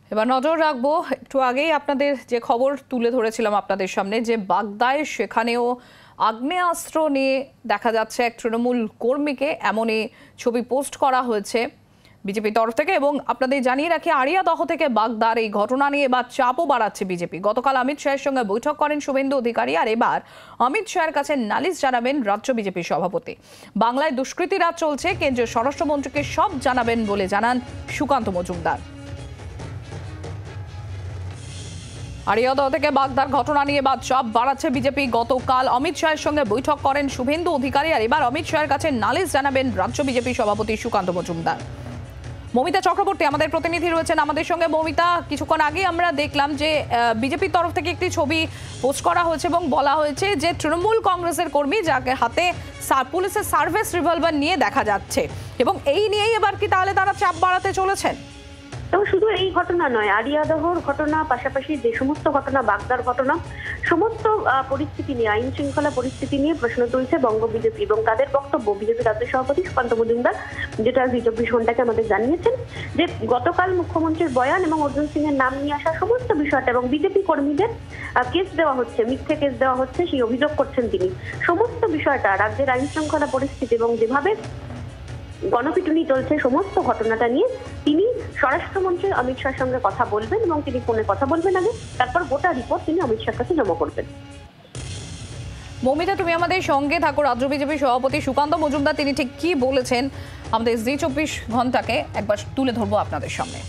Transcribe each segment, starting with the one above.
এবার নজর রাখবো, একটু আগেই আপনাদের যে খবর তুলে ধরেছিলাম আপনাদের সামনে, যে বাগদায় সেখানেও আগ্নেয়াস্ত্র নিয়ে দেখা যাচ্ছে এক তৃণমূল কর্মীকে, এমনই ছবি পোস্ট করা হয়েছে বিজেপির তরফ থেকে। এবং আপনাদের জানিয়ে রাখি, আড়িয়াদহ থেকে বাগদার এই ঘটনা নিয়ে এবার চাপও বাড়াচ্ছে বিজেপি। গতকাল অমিত শাহের সঙ্গে বৈঠক করেন শুভেন্দু অধিকারী, আর এবার অমিত শাহের কাছে নালিশ জানাবেন রাজ্য বিজেপির সভাপতি। বাংলায় দুষ্কৃতী রাজ চলছে, কেন্দ্রীয় স্বরাষ্ট্রমন্ত্রীকে সব জানাবেন বলে জানান সুকান্ত মজুমদার। আড়িয়াদহ থেকে বাগদার ঘটনা নিয়ে এবার চাপ বাড়াচ্ছে বিজেপি। গতকাল অমিত শাহের সঙ্গে বৈঠক করেন শুভেন্দু অধিকারী, আর এবার অমিত শাহের কাছে নালিশ জানাবেন রাজ্য বিজেপি সভাপতি সুকান্ত মজুমদার। মমিতা চক্রবর্তী আমাদের প্রতিনিধি রয়েছেন আমাদের সঙ্গে। মমিতা, কিছুক্ষণ আগে আমরা দেখলাম যে বিজেপির তরফ থেকে একটি ছবি পোস্ট করা হয়েছে এবং বলা হয়েছে যে তৃণমূল কংগ্রেসের কর্মী, যাকে হাতে পুলিশের সার্ভিস রিভলভার নিয়ে দেখা যাচ্ছে, এবং এই নিয়েই এবার কি তাহলে তারা চাপ বাড়াতে চলেছেন? তো শুধু এই ঘটনা নয়, আড়িয়াদহর ঘটনা, পাশাপাশি যে সমস্ত ঘটনা, বাগদার ঘটনা, সমস্ত পরিস্থিতি নিয়ে, আইন শৃঙ্খলা পরিস্থিতি নিয়ে প্রশ্ন তুলছে বঙ্গ বিজেপি এবং তাদের বক্তব্য। বিজেপি রাজ্য সভাপতি সুকান্ত মজুমদার যেটা জি 24 ঘন্টাকে আমাদের জানিয়েছেন যে গতকাল মুখ্যমন্ত্রীর বয়ান এবং অর্জুন সিং এর নাম নিয়ে আসা সমস্ত বিষয়টা, এবং বিজেপি কর্মীদের কেস দেওয়া হচ্ছে, মিথ্যে কেস দেওয়া হচ্ছে, সেই অভিযোগ করছেন তিনি। সমস্ত বিষয়টা, রাজ্যের আইন শৃঙ্খলা পরিস্থিতি এবং যেভাবে গণপিটুনি চলছে, সমস্ত ঘটনাটা নিয়ে তিনি স্বরাষ্ট্রমন্ত্রী অমিত শাহের সঙ্গে কথা বলবেন এবং তিনি ফোনে কথা বলবেন আগে, তারপর গোটা রিপোর্ট তিনি অমিত শাহের কাছে জমা করবেন। মমিতা, তুমি আমাদের সঙ্গে থাকো। রাজ্য বিজেপি সভাপতি সুকান্ত মজুমদার তিনি ঠিক কি বলেছেন আমাদের জি 24 ঘন্টাকে একবার তুলে ধরবো আপনাদের সামনে।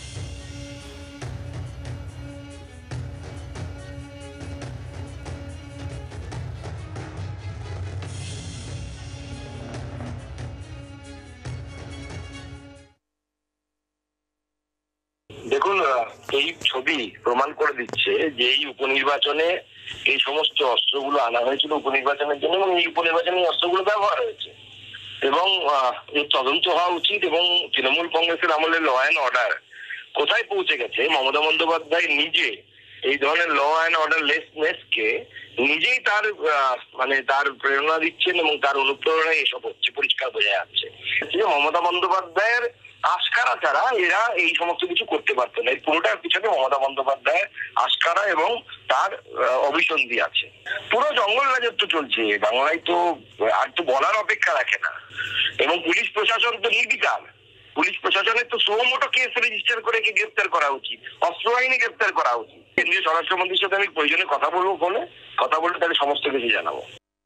দেখুন, এই ছবি প্রমাণ করে দিচ্ছে যে এই উপনির্বাচনে এই সমস্ত অস্ত্রগুলো আনা হয়েছিল উপনির্বাচনের জন্য, এবং এই উপনির্বাচনে অস্ত্রগুলো ব্যবহার হয়েছে, এবং এর তদন্ত হওয়া উচিত। এবং তৃণমূল কংগ্রেসের আমলে ল অ্যান্ড অর্ডার কোথায় পৌঁছে গেছে, মমতা বন্দ্যোপাধ্যায় নিজে এই ধরনের ল অ্যান্ড অর্ডার লেসনেসকে নিজেই তার প্রেরণা দিচ্ছেন, এবং তার অনুপ্রেরণায় এসব হচ্ছে, পরিষ্কার বোঝা যাচ্ছে যে মমতা বন্দ্যোপাধ্যায়ের আস্কারা ছাড়া এরা এই সমস্ত কিছু করতে পারতো না। এই পুরোটার পিছনে মমতা বন্দ্যোপাধ্যায়ের আস্কারা এবং তার অভিসন্ধি আছে। পুরো জঙ্গল রাজত্ব চলছে বাংলায়, তো আর তো বলার অপেক্ষা রাখে না। এবং পুলিশ প্রশাসন তো নির্বিকার, পুলিশ প্রশাসনের তো সুমোটো কেস রেজিস্টার করে কি গ্রেপ্তার করা উচিত, অস্ত্র আইনে গ্রেপ্তার করা উচিত। কেন্দ্রীয় স্বরাষ্ট্রমন্ত্রীর সাথে আমি প্রয়োজনে কথা বলবো, ফোনে কথা বলে তাহলে সমস্ত কিছু জানাবো।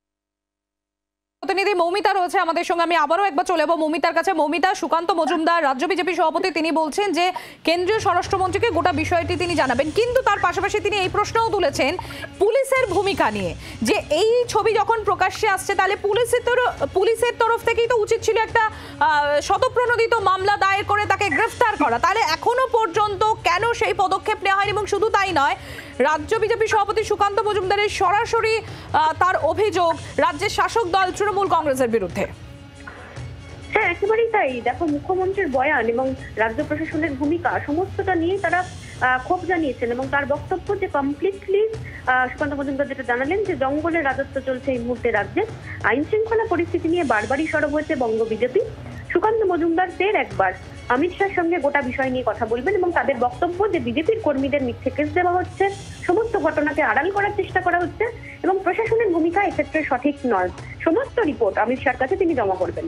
প্রতিনিধি মৌমিতা রয়েছে আমাদের সঙ্গে, আমি আবারও একবার চলে যাবো মৌমিতার কাছে। মৌমিতা, সুকান্ত মজুমদার রাজ্য বিজেপি সভাপতি তিনি বলছেন যে কেন্দ্রীয় স্বরাষ্ট্রমন্ত্রীকে গোটা বিষয়টি তিনি জানাবেন, কিন্তু তার পাশাপাশি তিনি এই প্রশ্নও তুলেছেন পুলিশের ভূমিকা নিয়ে, যে এই ছবি যখন প্রকাশ্যে আসছে তাহলে পুলিশের তরফ থেকেই তো উচিত ছিল একটা স্বতঃপ্রণোদিত মামলা দায়ের করে তাকে গ্রেফতার করা, তাহলে এখনো পর্যন্ত কেন সেই পদক্ষেপ নেওয়া হয়নি? এবং শুধু তাই নয়, রাজ্য বিজেপি সভাপতি সুকান্ত মজুমদারের সরাসরি তার অভিযোগ রাজ্যের শাসক দল তৃণমূল কংগ্রেসের বিরুদ্ধে। হ্যাঁ, একেবারেই তাই। দেখো, মুখ্যমন্ত্রীর বয়ান এবং রাজ্য প্রশাসনের ভূমিকা সমস্তটা নিয়ে তারা ক্ষোভ জানিয়েছেন, এবং তার বক্তব্য যে কমপ্লিটলি সুকান্ত মজুমদার যেটা জানালেন যে জঙ্গলের রাজত্ব চলছে এই মুহূর্তে রাজ্যে, আইন শৃঙ্খলা পরিস্থিতি নিয়ে বারবারই সরব হয়েছে বঙ্গ বিজেপি। সুকান্ত মজুমদার ফের একবার অমিত শাহের সঙ্গে গোটা বিষয় নিয়ে কথা বলবেন, এবং তাদের বক্তব্য যে বিজেপির কর্মীদের মিথ্যে কেস দেওয়া হচ্ছে, সমস্ত ঘটনাকে আড়াল করার চেষ্টা করা হচ্ছে, এবং প্রশাসনের ভূমিকা এক্ষেত্রে সঠিক নয়। সমস্ত রিপোর্ট অমিত শাহের কাছে তিনি জমা করবেন।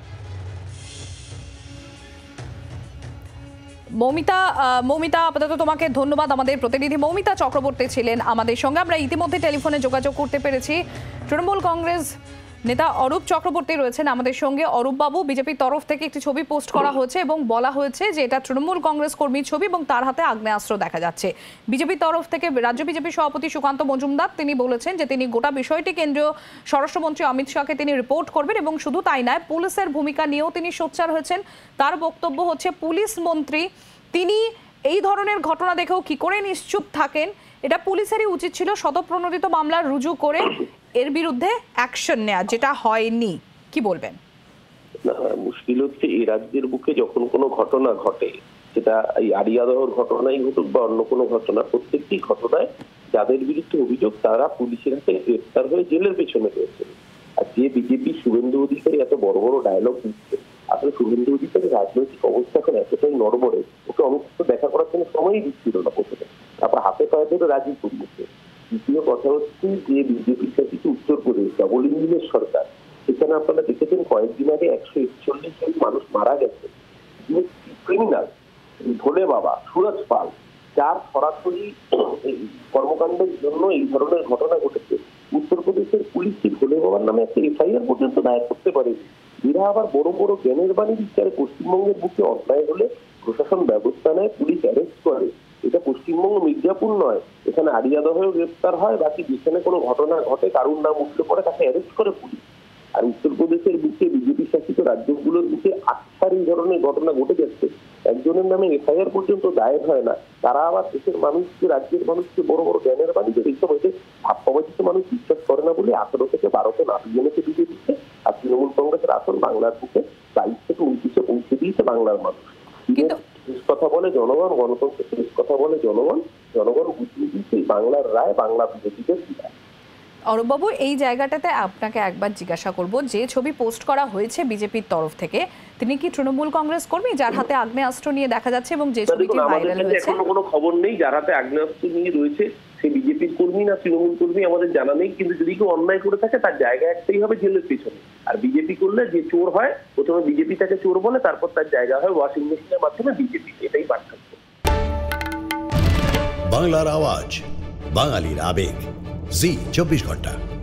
মৌমিতা, আপাতত তোমাকে ধন্যবাদ। আমাদের প্রতিনিধি মৌমিতা চক্রবর্তী ছিলেন আমাদের সঙ্গে। আমরা ইতিমধ্যে টেলিফোনে যোগাযোগ করতে পেরেছি। তৃণমূল কংগ্রেস নেতা অরূপ চক্রবর্তী রয়েছেন আমাদের সঙ্গে। অরূপ বাবু, বিজেপির তরফ থেকে একটি ছবি পোস্ট করা হয়েছে এবং বলা হয়েছে যে এটা তৃণমূল কংগ্রেস কর্মীর ছবি এবং তার হাতে আগ্নেয়াস্ত্র দেখা যাচ্ছে। বিজেপির তরফ থেকে রাজ্য বিজেপি সভাপতি সুকান্ত মজুমদার তিনি বলেছেন যে তিনি গোটা বিষয়টি কেন্দ্রীয় স্বরাষ্ট্রমন্ত্রী অমিত শাহকে তিনি রিপোর্ট করবেন, এবং শুধু তাই নয়, পুলিশের ভূমিকা নিয়েও তিনি সোচ্চার হয়েছেন। তার বক্তব্য হচ্ছে পুলিশ মন্ত্রী তিনি এই ধরনের ঘটনা দেখেও কি করে নিশ্চুপ থাকেন, এটা পুলিশেরই উচিত ছিল স্বতঃপ্রণোদিত মামলা রুজু করে এর বিরুদ্ধে অ্যাকশন নেওয়া, যেটা হয়নি। কি বলবেন? মুশকিল হচ্ছে এই রাজ্যের বুকে যখন কোনো ঘটনা ঘটে, সেটা এই আড়িয়াদহর ঘটনাই ঘটুক বা অন্য কোনো ঘটনা, প্রত্যেকটি ঘটনায় যাদের বিরুদ্ধে অভিযোগ তারা পুলিশের হাতে গ্রেফতার হয়ে জেলের পেছনে রয়েছে। আর যে বিজেপি শুভেন্দু অধিকারী এত বড় বড় ডায়লগ দিচ্ছে, আসলে শুভেন্দু অধিকারীর রাজনৈতিক অবস্থা এখন এতটাই নড়বড়ে, ওকে অনেক দেখা করার জন্য সময়ই দিচ্ছিল না প্রথমে, তারপর হাতে পায়ে ধরে রাজি করিয়েছে। দ্বিতীয় কথা হচ্ছে যে বিজেপি শাসিত উত্তরপ্রদেশ ডবল ইঞ্জিনের সরকার, সেখানে আপনারা দেখেছেন কয়েকদিন আগে 141 জন মানুষ মারা গেছে। ক্রিমিনাল ভোলে বাবা সুরজ পাল, যার সরাসরি কর্মকাণ্ডের জন্য এই ধরনের ঘটনা ঘটেছে, উত্তরপ্রদেশের পুলিশ কি ভোলে বাবার নামে একটা এফআইআর পর্যন্ত দায়ের করতে পারে? এরা আবার বড় বড় জ্ঞানের বাণী বিচারে পশ্চিমবঙ্গের বুকে অন্যায় হলে প্রশাসন ব্যবস্থা নেয়, পুলিশ অ্যারেস্ট করে। এটা পশ্চিমবঙ্গ মির্জাপুর নয়, এখানে আড়িয়াদহেও গ্রেপ্তার হয়, বাকি যেখানে কোনো ঘটনা ঘটে কারুর নাম উঠলে পরে তাকে অ্যারেস্ট করে পুলিশ। আর উত্তরপ্রদেশের বুকে বিজেপি শাসিত রাজ্যগুলোর বুকে আচ্ছার এই ধরনের ঘটনা ঘটে যাচ্ছে, একজনের নামে এফআইআর পর্যন্ত দায়ের হয় না। তারা আবার দেশের মানুষকে, রাজ্যের মানুষকে বড় বড় জ্ঞানের বাণীতে এইসব হয়েছে। ভাবপাবাজিতে মানুষ বিশ্বাস করে না বলে 18 থেকে 12 নাতি জেনেছে বিজেপিতে, আর তৃণমূল কংগ্রেসের আসন বাংলার বুকে 22 থেকে 29-এ পৌঁছে দিয়েছে বাংলার মানুষ। কিন্তু শেষ কথা বলে জনগণ, গণতন্ত্রের শেষ কথা বলে জনগণ, জনগণ বুঝিয়ে দিচ্ছে বাংলার রায়, বাংলা বিজেপিদের বিরাট। অরূপবাবু, এই জায়গাটাতে আপনাকে একবার জিজ্ঞাসা করব, যে ছবি পোস্ট করা হয়েছে বিজেপির তরফ থেকে, তিনি কি তৃণমূল কংগ্রেস কর্মী যার হাতে আগ্নেয়াস্ত্র নিয়ে দেখা যাচ্ছে, এবং যে ছবিটি ভাইরাল হয়েছে? এখনো কোনো খবর নেই যার হাতে আগ্নেয়াস্ত্র নিয়ে রয়েছে সে বিজেপির কর্মী না তৃণমূল কর্মী আমাদের জানা নেই, কিন্তু যদি কেউ অন্যায় করে থাকে তার জায়গা একটাই হবে জেলের পেছনে। আর বিজেপি করলে যে চোর হয়, প্রথমে বিজেপি তাকে চোর বলে, তারপর তার জায়গা হয় ওয়াশিং মেশিনের মাধ্যমে বিজেপি। এটাই পার্থক্য। বাংলার আওয়াজ, বাঙালির আবেগ, জি 24 ঘন্টা।